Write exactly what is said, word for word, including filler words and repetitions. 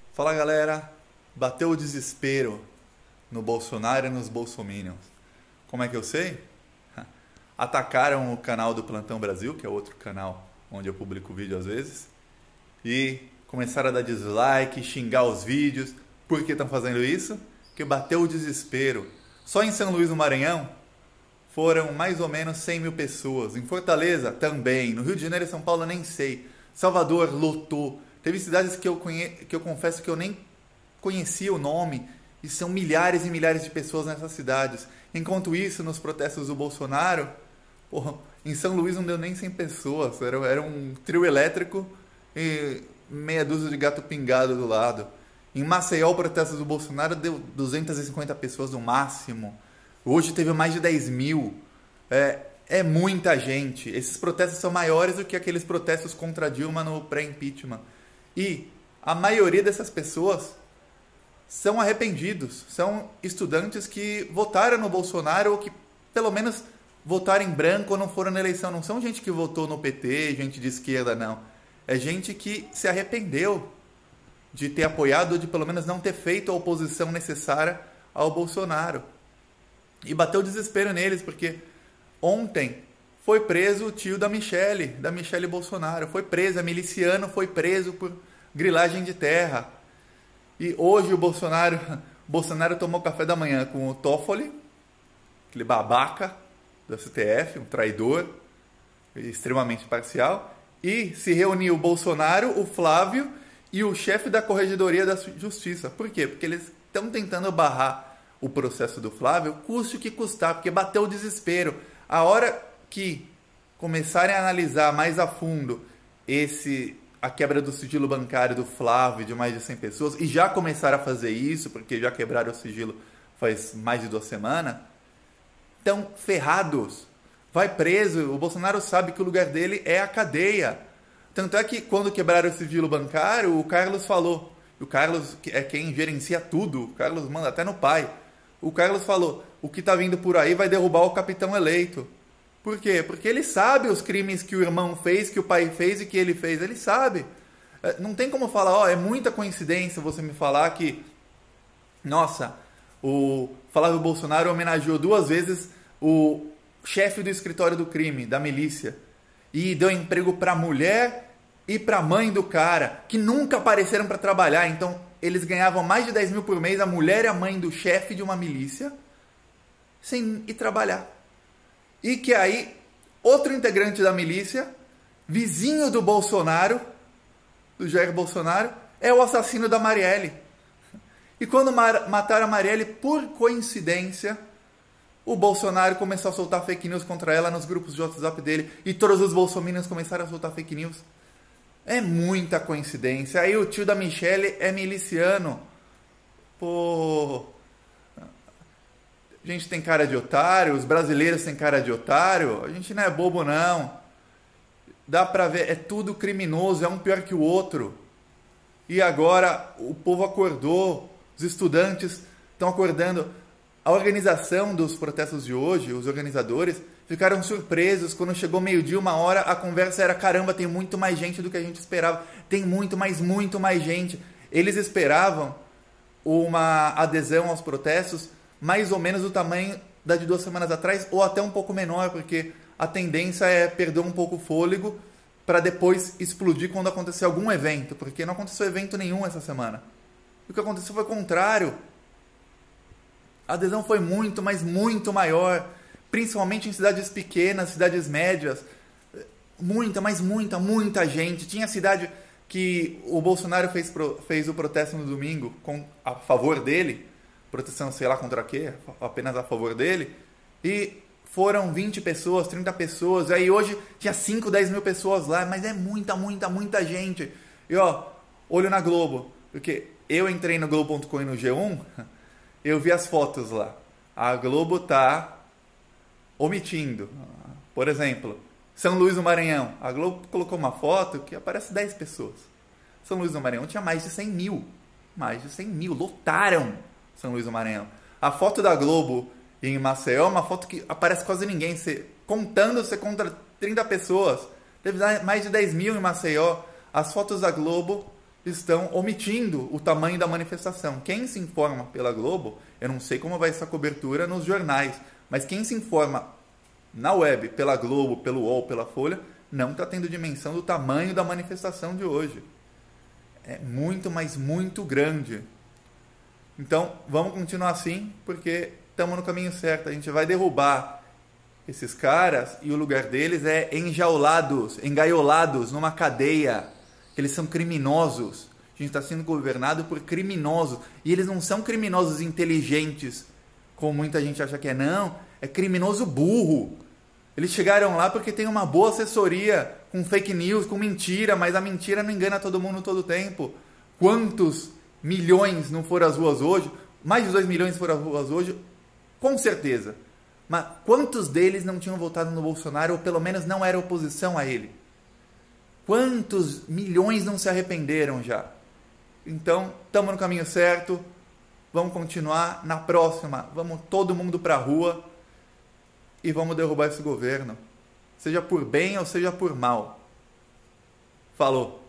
Fala galera, bateu o desespero no Bolsonaro e nos bolsominions. Como é que eu sei? Atacaram o canal do Plantão Brasil, que é outro canal onde eu publico vídeo às vezes, e começaram a dar dislike, xingar os vídeos. Por que estão fazendo isso? Porque bateu o desespero. Só em São Luís do Maranhão foram mais ou menos cem mil pessoas. Em Fortaleza também. No Rio de Janeiro e São Paulo eu nem sei. Salvador lotou. Teve cidades que eu, conhe... que eu confesso que eu nem conhecia o nome. E são milhares e milhares de pessoas nessas cidades. Enquanto isso, nos protestos do Bolsonaro, porra, em São Luís não deu nem cem pessoas. Era, era um trio elétrico e meia dúzia de gato pingado do lado. Em Maceió, o protesto do Bolsonaro deu duzentas e cinquenta pessoas no máximo. Hoje teve mais de dez mil. É, é muita gente. Esses protestos são maiores do que aqueles protestos contra Dilma no pré-impeachment. E a maioria dessas pessoas são arrependidos. São estudantes que votaram no Bolsonaro ou que, pelo menos, votaram em branco ou não foram na eleição. Não são gente que votou no P T, gente de esquerda, não. É gente que se arrependeu de ter apoiado ou de pelo menos não ter feito a oposição necessária ao Bolsonaro. E bateu desespero neles, porque ontem foi preso o tio da Michelle, da Michelle Bolsonaro. Foi preso, é miliciano, foi preso por grilagem de terra. E hoje o Bolsonaro, Bolsonaro tomou café da manhã com o Toffoli, aquele babaca do S T F, um traidor, extremamente parcial, e se reuniu o Bolsonaro, o Flávio e o chefe da Corregedoria da Justiça. Por quê? Porque eles estão tentando barrar o processo do Flávio, custe o que custar, porque bateu o desespero. A hora que começarem a analisar mais a fundo esse, a quebra do sigilo bancário do Flávio de mais de cem pessoas, e já começaram a fazer isso, porque já quebraram o sigilo faz mais de duas semanas, estão ferrados. Vai preso, o Bolsonaro sabe que o lugar dele é a cadeia. Tanto é que quando quebraram o sigilo bancário, o Carlos falou, o Carlos é quem gerencia tudo, o Carlos manda até no pai. O Carlos falou, o que está vindo por aí vai derrubar o capitão eleito. Por quê? Porque ele sabe os crimes que o irmão fez, que o pai fez e que ele fez. Ele sabe. Não tem como falar, ó, é muita coincidência você me falar que, nossa, o Flávio Bolsonaro homenageou duas vezes o chefe do escritório do crime, da milícia, e deu emprego para a mulher e para a mãe do cara, que nunca apareceram para trabalhar. Então, eles ganhavam mais de dez mil por mês, a mulher e a mãe do chefe de uma milícia, sem ir trabalhar. E que aí, outro integrante da milícia, vizinho do Bolsonaro, do Jair Bolsonaro, é o assassino da Marielle. E quando mataram a Marielle, por coincidência, o Bolsonaro começou a soltar fake news contra ela nos grupos de WhatsApp dele, e todos os bolsominions começaram a soltar fake news. É muita coincidência. Aí o tio da Michelle é miliciano. Pô, a gente tem cara de otário, os brasileiros têm cara de otário, a gente não é bobo não. Dá pra ver, é tudo criminoso, é um pior que o outro. E agora o povo acordou, os estudantes estão acordando. A organização dos protestos de hoje, os organizadores, ficaram surpresos. Quando chegou meio-dia, uma hora, a conversa era, caramba, tem muito mais gente do que a gente esperava. Tem muito, mas muito mais gente. Eles esperavam uma adesão aos protestos mais ou menos do tamanho da de duas semanas atrás, ou até um pouco menor, porque a tendência é perder um pouco o fôlego para depois explodir quando acontecer algum evento, porque não aconteceu evento nenhum essa semana. O que aconteceu foi o contrário. A adesão foi muito, mas muito maior, principalmente em cidades pequenas, cidades médias. Muita, mas muita, muita gente. Tinha cidade que o Bolsonaro fez, fez o protesto no domingo com, a favor dele, proteção sei lá contra quê, apenas a favor dele, e foram vinte pessoas, trinta pessoas, aí hoje tinha cinco, dez mil pessoas lá, mas é muita, muita, muita gente. E ó, olho na Globo, porque eu entrei no Globo ponto com e no G um, eu vi as fotos lá. A Globo tá omitindo. Por exemplo, São Luís do Maranhão. A Globo colocou uma foto que aparece dez pessoas. São Luís do Maranhão tinha mais de cem mil. Mais de cem mil. Lotaram São Luís do Maranhão. A foto da Globo em Maceió é uma foto que aparece quase ninguém. Você, contando, você conta trinta pessoas. Teve mais de dez mil em Maceió. As fotos da Globo estão omitindo o tamanho da manifestação. Quem se informa pela Globo, eu não sei como vai essa cobertura nos jornais, mas quem se informa na web, pela Globo, pelo U O L, pela Folha, não está tendo dimensão do tamanho da manifestação de hoje. É muito, mas muito grande. Então, vamos continuar assim, porque estamos no caminho certo. A gente vai derrubar esses caras e o lugar deles é enjaulados, engaiolados numa cadeia. Eles são criminosos. A gente está sendo governado por criminosos. E eles não são criminosos inteligentes, como muita gente acha que é. Não, é criminoso burro. Eles chegaram lá porque tem uma boa assessoria com fake news, com mentira, mas a mentira não engana todo mundo todo o tempo. Quantos milhões não foram às ruas hoje? Mais de dois milhões foram às ruas hoje? Com certeza. Mas quantos deles não tinham votado no Bolsonaro, ou pelo menos não era oposição a ele? Quantos milhões não se arrependeram já? Então, estamos no caminho certo. Vamos continuar. Na próxima, vamos todo mundo para a rua e vamos derrubar esse governo. Seja por bem ou seja por mal. Falou.